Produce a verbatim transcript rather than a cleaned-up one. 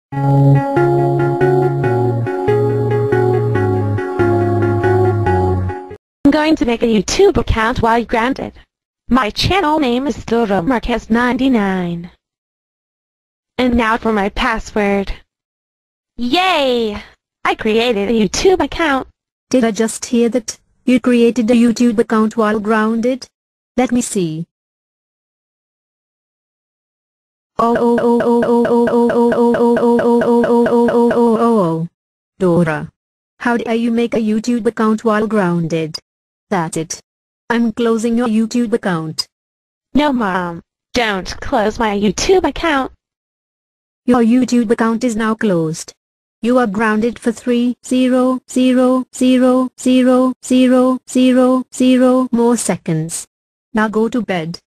I'm going to make a YouTube account while grounded. My channel name is Dora ninety-nine. And now for my password. Yay! I created a YouTube account. Did I just hear that? You created a YouTube account while grounded? Let me see. Oh oh oh oh oh oh oh oh oh oh oh oh oh oh oh oh oh. Dora, how dare you make a YouTube account while grounded? That's it. I'm closing your YouTube account. No, Mom. Don't close my YouTube account. Your YouTube account is now closed. You are grounded for three zero zero zero zero zero zero zero more seconds. Now go to bed.